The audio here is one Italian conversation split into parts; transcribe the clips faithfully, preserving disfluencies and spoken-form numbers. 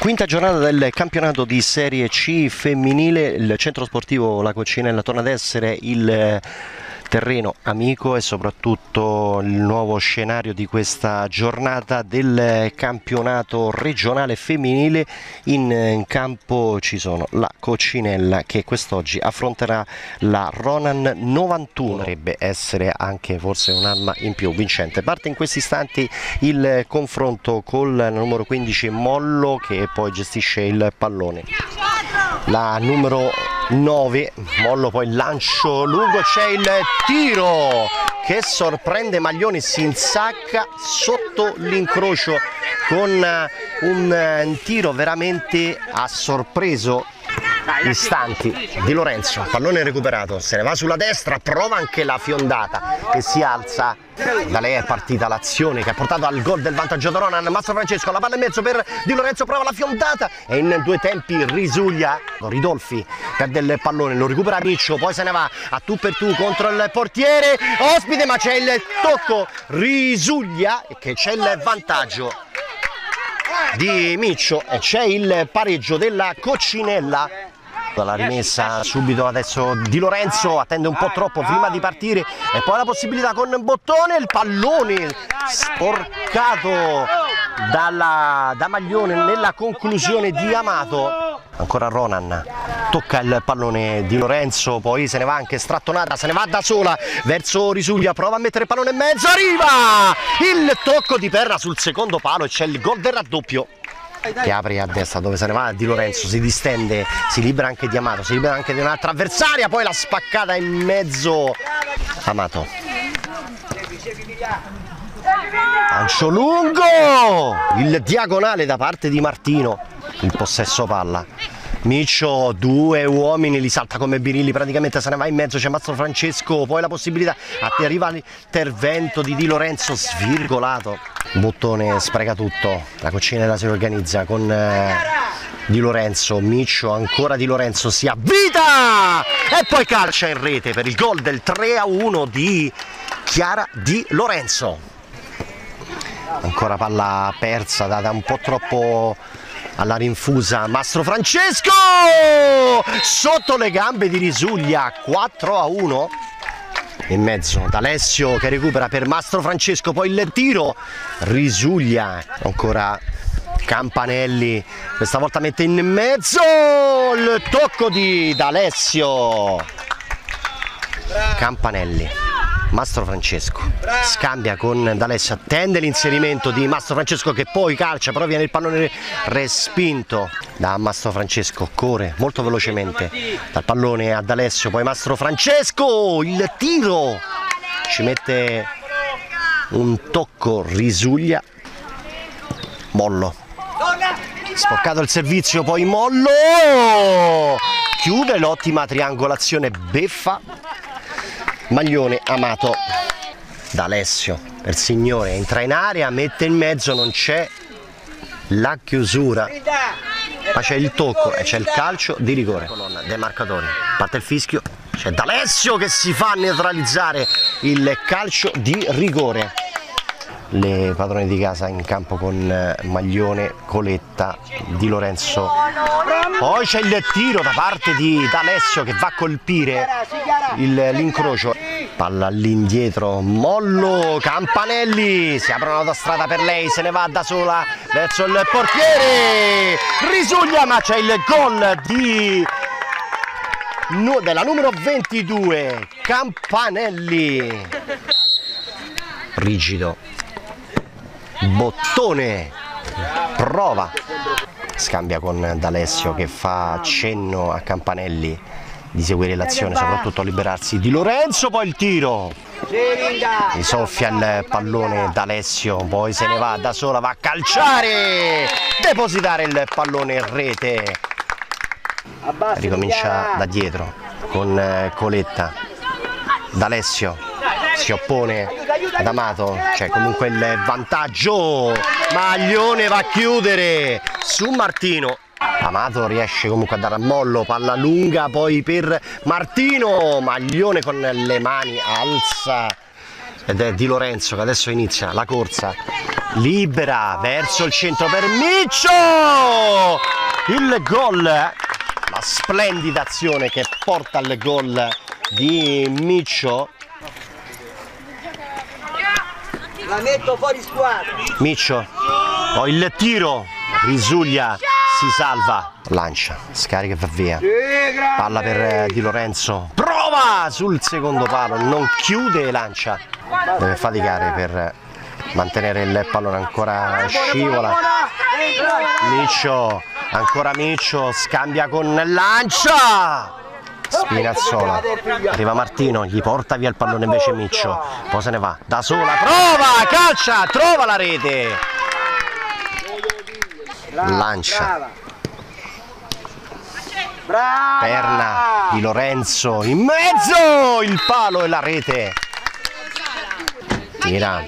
Quinta giornata del campionato di Serie C femminile, il centro sportivo La Coccinella torna ad essere il terreno amico e soprattutto il nuovo scenario di questa giornata del campionato regionale femminile. In campo ci sono la Coccinella che quest'oggi affronterà la Ronan novantuno, dovrebbe essere anche forse un'arma in più vincente. Parte in questi istanti il confronto col numero quindici Mollo che poi gestisce il pallone. La numero nove Mollo, poi il lancio lungo, c'è il tiro che sorprende Maglioni, si insacca sotto l'incrocio con un tiro veramente a sorpreso istanti di Lorenzo. Pallone recuperato, se ne va sulla destra, prova anche la fiondata che si alza. Da lei è partita l'azione che ha portato al gol del vantaggio da Ronan. Mastro Francesco, la palla in mezzo per Di Lorenzo, prova la fiondata e in due tempi Risuglia. Ridolfi perde il pallone, lo recupera Miccio, poi se ne va a tu per tu contro il portiere ospite, ma c'è il tocco Risuglia che c'è il vantaggio di Miccio e c'è il pareggio della Coccinella. La rimessa subito adesso Di Lorenzo, attende un po' troppo prima di partire e poi la possibilità con Bottone, il pallone sporcato dalla, da Maglione nella conclusione di Amato. Ancora Ronan, tocca il pallone Di Lorenzo, poi se ne va anche strattonata, se ne va da sola verso Risuglia, prova a mettere il pallone in mezzo, arriva il tocco di perna sul secondo palo e c'è il gol del raddoppio che apre a destra dove se ne va Di Lorenzo, si distende, si libera anche di Amato, si libera anche di un'altra avversaria, poi la spaccata in mezzo Amato. Lancio lungo, il diagonale da parte di Martino, il possesso palla. Miccio, due uomini, li salta come birilli, praticamente se ne va in mezzo, c'è Mastro Francesco, poi la possibilità, arriva l'intervento di Di Lorenzo svirgolato. Bottone spreca tutto, la Coccinella si organizza con eh, Di Lorenzo, Miccio, ancora Di Lorenzo, si avvita e poi calcia in rete per il gol del tre a uno di Chiara Di Lorenzo. Ancora palla persa, data un po' troppo alla rinfusa Mastro Francesco sotto le gambe di Risuglia, quattro a uno. In mezzo D'Alessio che recupera per Mastro Francesco, poi il tiro Risuglia, ancora Campanelli, questa volta mette in mezzo il tocco di D'Alessio. Campanelli, Mastro Francesco scambia con D'Alessio, attende l'inserimento di Mastro Francesco che poi calcia, però viene il pallone respinto da Mastro Francesco, corre molto velocemente dal pallone a D'Alessio, poi Mastro Francesco, il tiro, ci mette un tocco Risuglia. Mollo, sporcato il servizio, poi Mollo chiude l'ottima triangolazione beffa. Maglione, Amato, D'Alessio per Signore, entra in area, mette in mezzo, non c'è la chiusura ma c'è il tocco e c'è il calcio di rigore. Colonna dei marcatori, parte il fischio, c'è D'Alessio che si fa neutralizzare il calcio di rigore. Le padrone di casa in campo con Maglione, Coletta, Di Lorenzo, poi c'è il tiro da parte di D'Alessio che va a colpire l'incrocio, palla all'indietro, Mollo, Campanelli, si apre un'autostrada per lei, se ne va da sola verso il portiere Risuglia, ma c'è il gol di della numero ventidue Campanelli. Rigido Bottone, prova, scambia con D'Alessio che fa cenno a Campanelli di seguire l'azione, soprattutto a liberarsi Di Lorenzo, poi il tiro, gli soffia il pallone D'Alessio, poi se ne va da sola, va a calciare, depositare il pallone in rete, ricomincia da dietro con Coletta. D'Alessio si oppone ad Amato, c'è comunque il vantaggio, Maglione va a chiudere su Martino, Amato riesce comunque a dare a Mollo, palla lunga poi per Martino, Maglione con le mani alza ed è Di Lorenzo che adesso inizia la corsa libera verso il centro per Miccio, il gol, la splendida azione che porta al gol di Miccio. La metto fuori squadra. Miccio, poi il tiro, Risuglia si salva, lancia, scarica e va via, palla per Di Lorenzo, prova sul secondo palo, non chiude e lancia, deve faticare per mantenere il pallone, ancora scivola, Miccio, ancora Miccio, scambia con lancia, Spinazzola, arriva Martino, gli porta via il pallone invece Miccio, poi se ne va da sola, prova, calcia, trova la rete, lancia, perna Di Lorenzo, in mezzo, il palo e la rete, tira,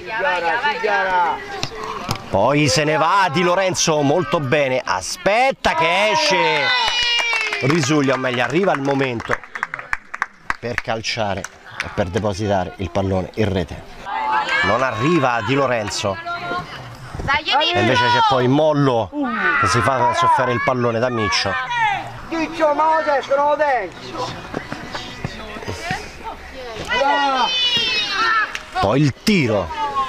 poi se ne va Di Lorenzo molto bene, aspetta che esce Risuglia, o meglio arriva il momento per calciare e per depositare il pallone in rete, non arriva Di Lorenzo e invece c'è poi Mollo che si fa soffiare il pallone da Miccio. Poi il tiro,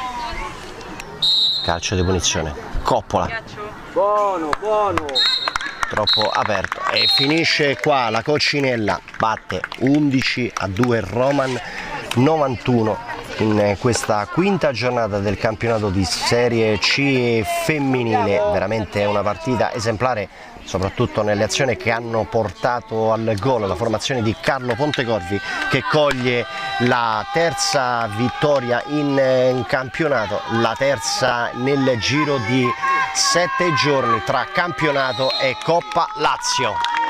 calcio di punizione, Coppola, Buono, buono. troppo aperto e finisce qua. La Coccinella batte undici a due Roman novantuno in questa quinta giornata del campionato di Serie C femminile. Veramente una partita esemplare, soprattutto nelle azioni che hanno portato al gol. La formazione di Carlo Pontecorvi che coglie la terza vittoria in campionato, la terza nel giro di sette giorni tra campionato e Coppa Lazio.